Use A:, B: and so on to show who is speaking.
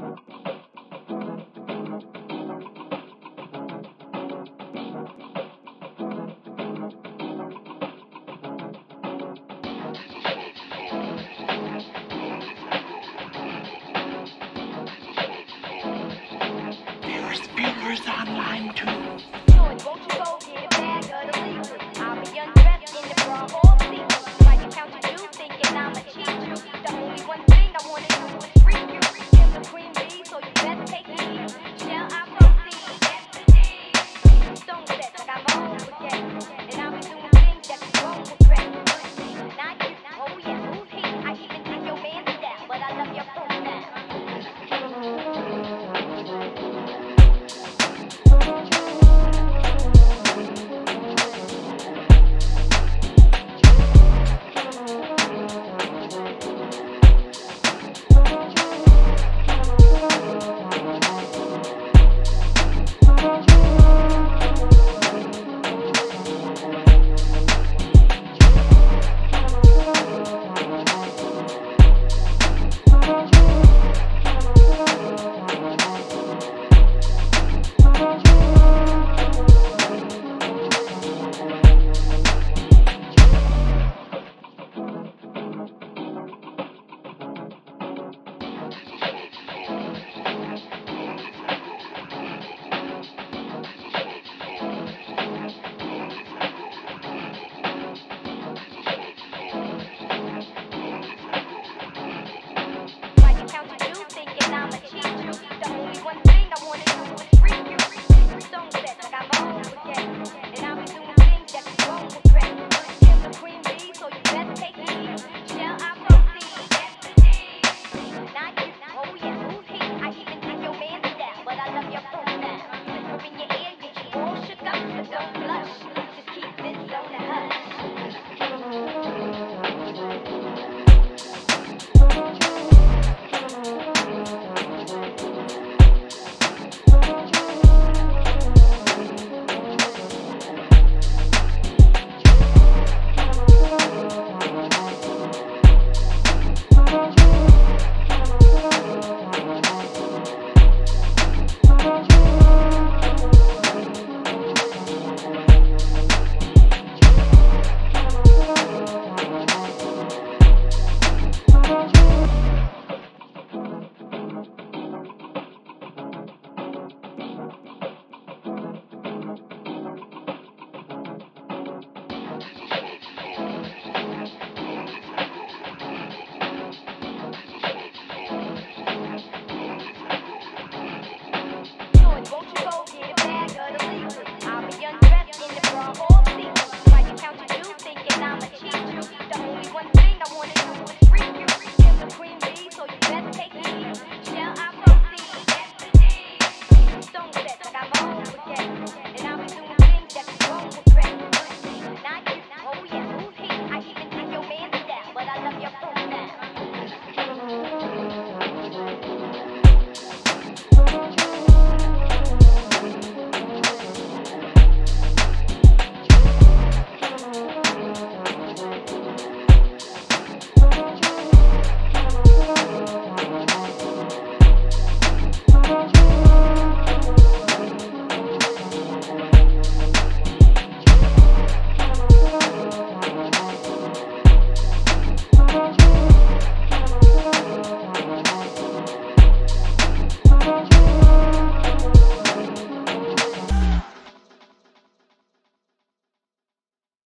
A: There's viewers online too.
B: Won't you go get a bag of the legal? I'll be undressed in the bra all season. Like a count to do, thinking I'ma cheat you. The only one thing I wanna do is freak you. Kill the queen bee, so you better take heed. Shall I proceed? Yes, indeed. Stone set, I got my own forget. And I'll be doing things that you won't regret. Not you, oh yes, who's he? I even think your man's down, but I love your phone now. But I love your phone.